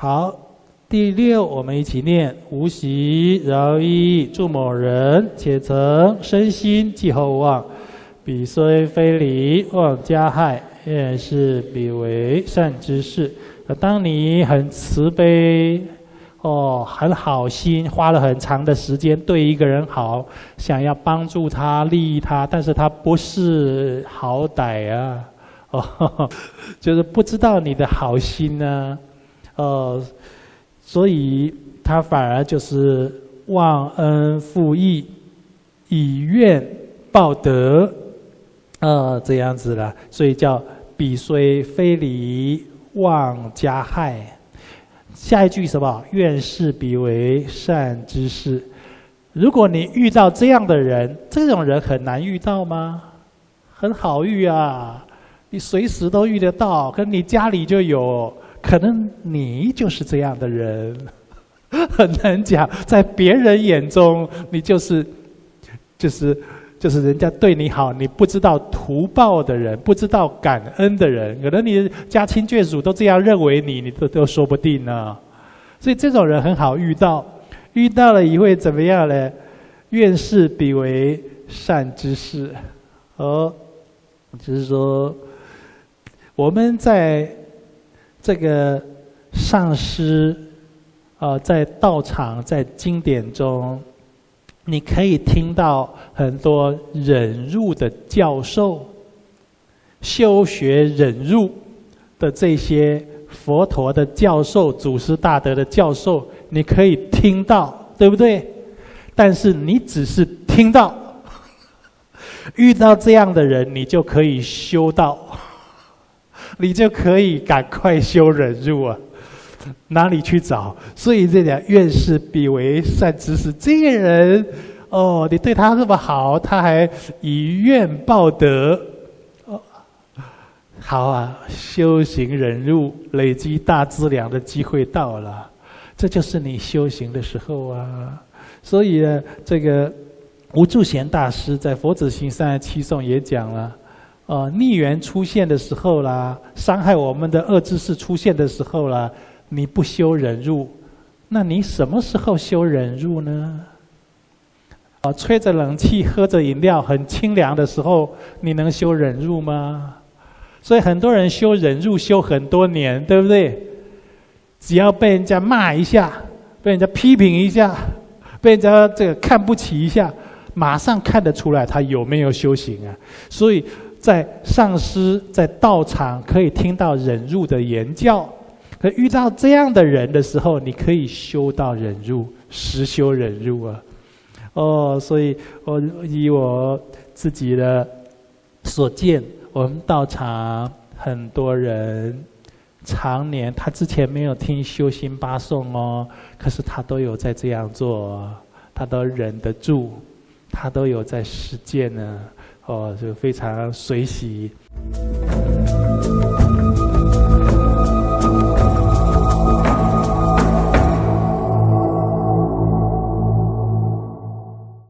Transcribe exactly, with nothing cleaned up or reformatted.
好，第六，我们一起念：无习饶益助某人，且曾身心既厚望，彼虽非礼，妄加害，愿是彼为善之事。当你很慈悲。 哦，很好心，花了很长的时间对一个人好，想要帮助他、利益他，但是他不是好歹啊，哦，就是不知道你的好心呢，呃，所以他反而就是忘恩负义，以怨报德，呃，这样子了，所以叫彼虽非礼，妄加害。 下一句什么？愿是彼为善之事。如果你遇到这样的人，这种人很难遇到吗？很好遇啊，你随时都遇得到，可你家里就有，可能你就是这样的人，很难讲。在别人眼中，你就是，就是。 就是人家对你好，你不知道图报的人，不知道感恩的人，可能你家亲眷属都这样认为你，你都都说不定呢。所以这种人很好遇到，遇到了以会怎么样呢？愿是彼为善之事。哦，就是说，我们在这个上师啊、呃，在道场，在经典中。 你可以听到很多忍辱的教授，修学忍辱的这些佛陀的教授、祖师大德的教授，你可以听到，对不对？但是你只是听到，遇到这样的人，你就可以修道，你就可以赶快修忍辱啊！ 哪里去找？所以这讲愿是彼为善之事。这个人，哦，你对他那么好，他还以怨报德，哦，好啊，修行忍辱，累积大资粮的机会到了，这就是你修行的时候啊。所以呢，这个无住贤大师在《佛子行三十七颂》也讲了。 呃，逆缘出现的时候啦，伤害我们的恶知识出现的时候啦，你不修忍辱，那你什么时候修忍辱呢？啊、呃，吹着冷气，喝着饮料，很清凉的时候，你能修忍辱吗？所以很多人修忍辱修很多年，对不对？只要被人家骂一下，被人家批评一下，被人家这个看不起一下，马上看得出来他有没有修行啊。所以。 在上师在道场可以听到忍辱的言教，可遇到这样的人的时候，你可以修到忍辱，实修忍辱啊！哦，所以我以我自己的所见，我们道场很多人常年他之前没有听修心八颂哦，可是他都有在这样做，他都忍得住，他都有在实践呢。 哦，就非常随喜。